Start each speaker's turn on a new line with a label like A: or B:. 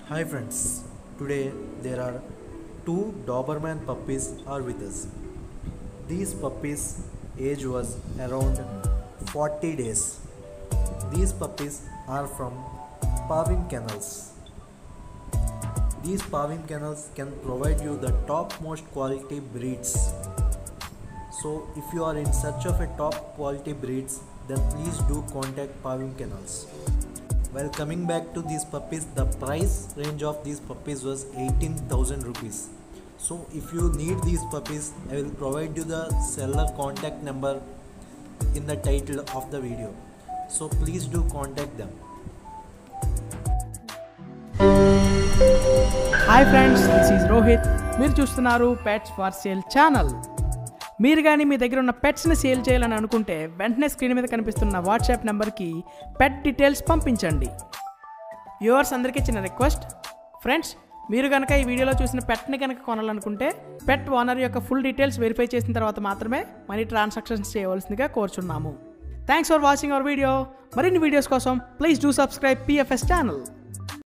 A: Hi friends, today there are two Doberman puppies are with us. These puppies age was around 40 days. These puppies are from Pavin Kennels. These Pavin Kennels can provide you the topmost quality breeds. So if you are in search of a top quality breeds, then please do contact Pavin Kennels. While coming back to these puppies, the price range of these puppies was 18,000 rupees. So if you need these puppies, I will provide you the seller contact number in the title of the video. So please do contact them.
B: Hi friends, this is Rohit. మీరు చూస్తున్నారు pets for sale channel. మీరు కానీ మీ దగ్గర ఉన్న పెట్స్ని sale చేయాలని అనుకుంటే వెంటనే screen మీద కనిపిస్తున్న వాట్సాప్ నెంబర్కి పెట్ డీటెయిల్స్ పంపించండి. వ్యూవర్స్ అందరికీ చిన్న రిక్వెస్ట్, ఫ్రెండ్స్ మీరు కనుక ఈ వీడియోలో చూసిన పెట్ని కనుక కొనాలనుకుంటే పెట్ ఓనర్ యొక్క ఫుల్ డీటెయిల్స్ వెరిఫై చేసిన తర్వాత మాత్రమే మనీ ట్రాన్సాక్షన్స్ చేయవలసిందిగా కోరుచున్నాము. Thanks for watching our video. మరిన్ని వీడియోస్ కోసం please do subscribe PFS channel.